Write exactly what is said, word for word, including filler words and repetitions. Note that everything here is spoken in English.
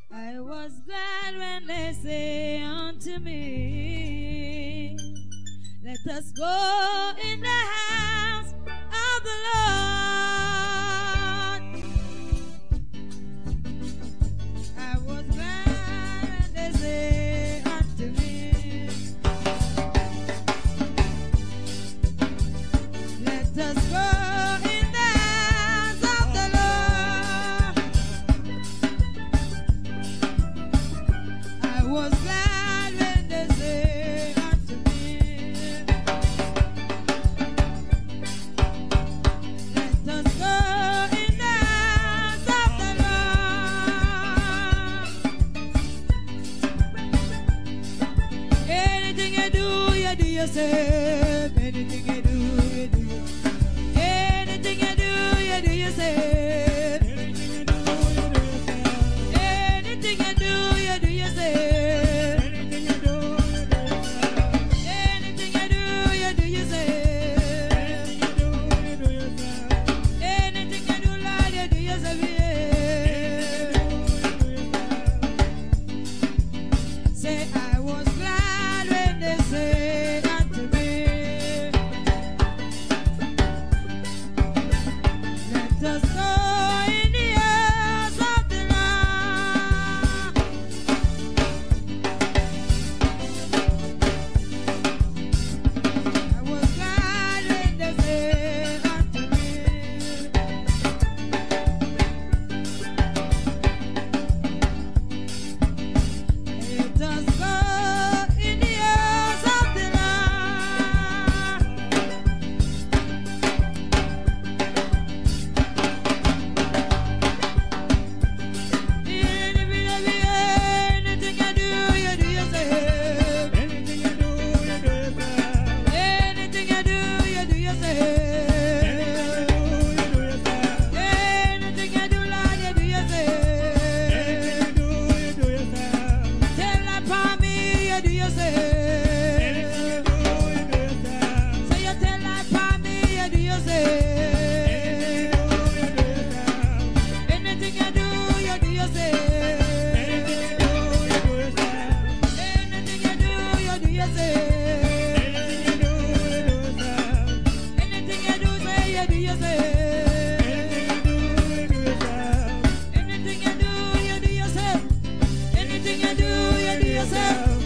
I was glad when they say unto me, let us go in the house of the Lord. I was glad when they say unto me, let us go in the house of the Lord. I was glad when they say unto me, let us go in the house of the Lord. Anything you do, you do yourself. Anything you do, you do yourself. Anything you do, you do yourself. Anything you do, you do yourself. Anything you do, you do yourself. Anything you do, Lord, you do yourself. Say, I was glad when they said unto me, let us go in the house of the Lord. I was glad when they said unto me, let us go in the house of the Lord. Anything you do, you do yourself. Anything you do, you do yourself. Anything you do, you do yourself. Anything you do, Lord, you do yourself. Tell upon me, you do yourself. Say you tell upon me, you do yourself. Anything you do, you do yourself. Anything you do, you do yourself. Anything you do, say you do yourself. Anything you do, you do yourself. Anything you do, you do yourself.